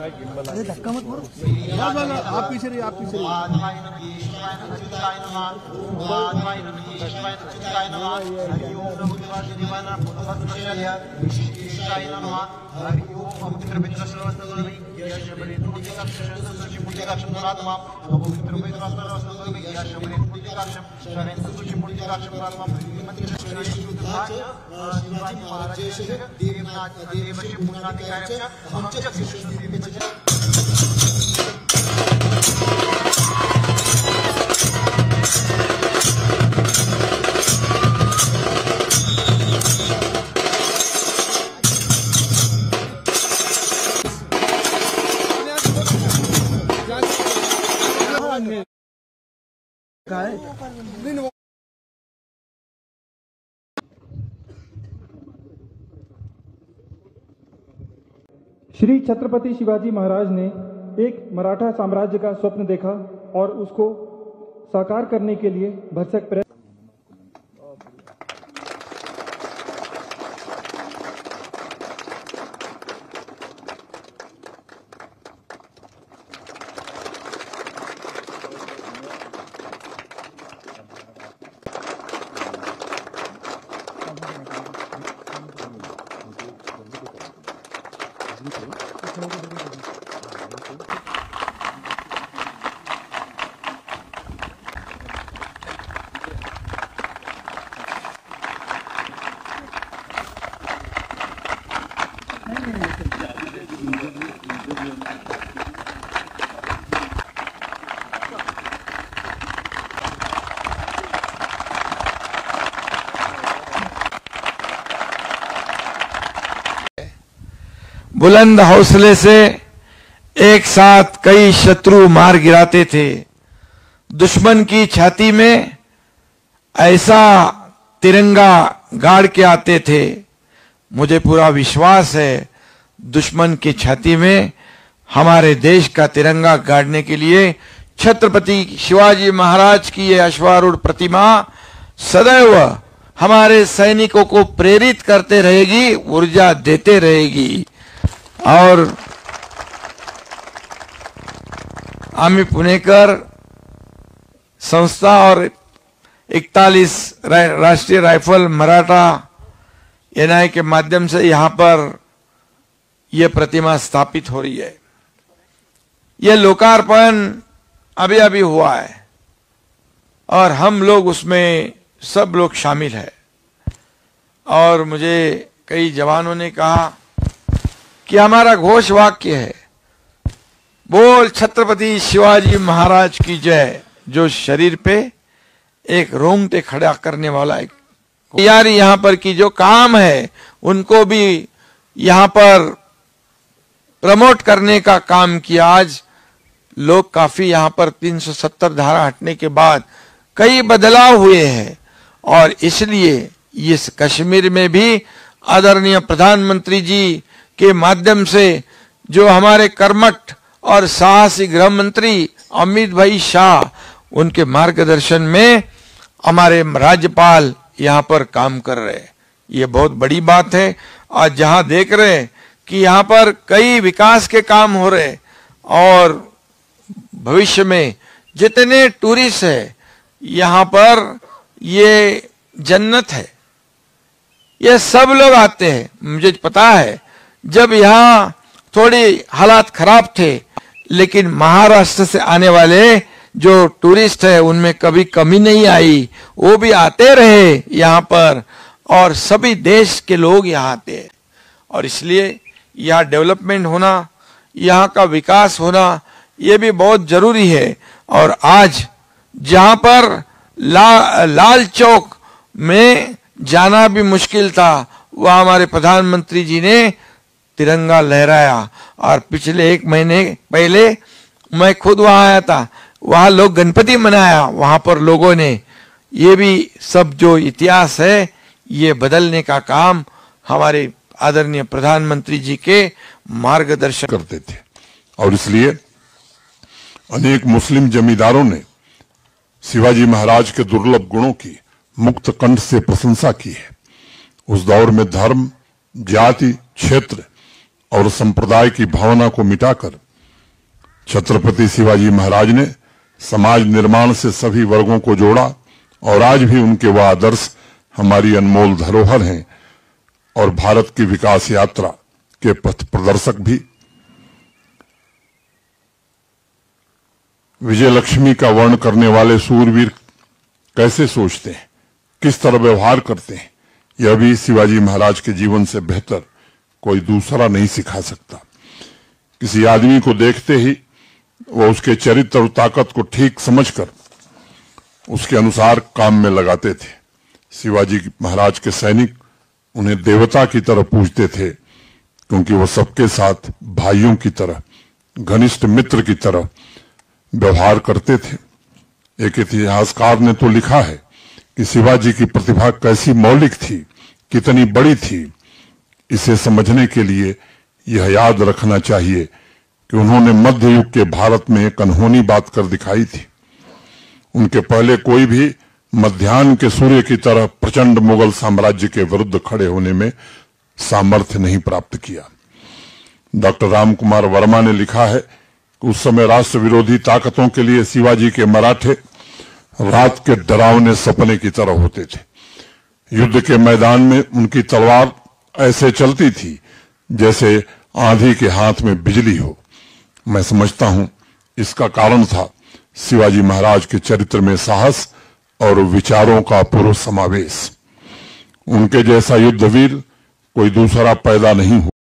अरे धक्का मत मारो। आप पीछे रहिए, आप पीछे श्री छत्रपति शिवाजी महाराज ने एक मराठा साम्राज्य का स्वप्न देखा और उसको साकार करने के लिए भरसक प्रयत्न। बुलंद हौसले से एक साथ कई शत्रु मार गिराते थे। दुश्मन की छाती में ऐसा तिरंगा गाड़ के आते थे। मुझे पूरा विश्वास है दुश्मन की छाती में हमारे देश का तिरंगा गाड़ने के लिए छत्रपति शिवाजी महाराज की ये अश्वारूढ़ प्रतिमा सदैव हमारे सैनिकों को प्रेरित करते रहेगी, ऊर्जा देते रहेगी। और आम्ही पुणेकर संस्था और 41 राष्ट्रीय राइफल मराठा एनआई के माध्यम से यहां पर यह प्रतिमा स्थापित हो रही है। यह लोकार्पण अभी अभी हुआ है और हम लोग उसमें सब लोग शामिल हैं। और मुझे कई जवानों ने कहा कि हमारा घोष वाक्य है, बोल छत्रपति शिवाजी महाराज की जय, जो शरीर पे एक रोंगटे खड़ा करने वाला है। यार यहां पर की जो काम है उनको भी यहां पर प्रमोट करने का काम किया। आज लोग काफी यहां पर 370 धारा हटने के बाद कई बदलाव हुए हैं और इसलिए इस कश्मीर में भी आदरणीय प्रधानमंत्री जी के माध्यम से जो हमारे कर्मठ और साहसी गृह मंत्री अमित भाई शाह, उनके मार्गदर्शन में हमारे राज्यपाल यहां पर काम कर रहे हैं। ये बहुत बड़ी बात है। आज जहां देख रहे हैं कि यहां पर कई विकास के काम हो रहे और भविष्य में जितने टूरिस्ट है यहां पर ये जन्नत है। ये सब लोग आते हैं। मुझे पता है जब यहाँ थोड़ी हालात खराब थे, लेकिन महाराष्ट्र से आने वाले जो टूरिस्ट है उनमें कभी कमी नहीं आई। वो भी आते रहे यहाँ पर और सभी देश के लोग यहाँ आते हैं। और इसलिए यहाँ डेवलपमेंट होना, यहाँ का विकास होना, ये भी बहुत जरूरी है। और आज जहाँ पर लाल चौक में जाना भी मुश्किल था, वह हमारे प्रधानमंत्री जी ने तिरंगा लहराया। और पिछले 1 महीने पहले मैं खुद वहां आया था, वहां लोग गणपति मनाया। वहां पर लोगों ने ये भी सब जो इतिहास है ये बदलने का काम हमारे आदरणीय प्रधानमंत्री जी के मार्गदर्शन करते थे। और इसलिए अनेक मुस्लिम जमींदारों ने शिवाजी महाराज के दुर्लभ गुणों की मुक्त कंठ से प्रशंसा की है। उस दौर में धर्म, जाति, क्षेत्र और संप्रदाय की भावना को मिटाकर छत्रपति शिवाजी महाराज ने समाज निर्माण से सभी वर्गों को जोड़ा और आज भी उनके वह आदर्श हमारी अनमोल धरोहर हैं और भारत की विकास यात्रा के पथ प्रदर्शक भी। विजय लक्ष्मी का वर्ण करने वाले सूरवीर कैसे सोचते हैं, किस तरह व्यवहार करते हैं, यह भी शिवाजी महाराज के जीवन से बेहतर कोई दूसरा नहीं सिखा सकता। किसी आदमी को देखते ही वह उसके चरित्र और ताकत को ठीक समझकर उसके अनुसार काम में लगाते थे। शिवाजी महाराज के सैनिक उन्हें देवता की तरह पूजते थे, क्योंकि वह सबके साथ भाइयों की तरह, घनिष्ठ मित्र की तरह व्यवहार करते थे। एक इतिहासकार ने तो लिखा है कि शिवाजी की प्रतिभा कैसी मौलिक थी, कितनी बड़ी थी। इसे समझने के लिए यह याद रखना चाहिए कि उन्होंने मध्य युग के भारत में एक अनहोनी बात कर दिखाई थी। उनके पहले कोई भी मध्याह्न के सूर्य की तरह प्रचंड मुगल साम्राज्य के विरुद्ध खड़े होने में सामर्थ्य नहीं प्राप्त किया। डॉक्टर रामकुमार वर्मा ने लिखा है कि उस समय राष्ट्र विरोधी ताकतों के लिए शिवाजी के मराठे रात के डरावने सपने की तरह होते थे। युद्ध के मैदान में उनकी तलवार ऐसे चलती थी जैसे आंधी के हाथ में बिजली हो। मैं समझता हूं इसका कारण था शिवाजी महाराज के चरित्र में साहस और विचारों का अपूर्व समावेश। उनके जैसा युद्धवीर कोई दूसरा पैदा नहीं हुआ।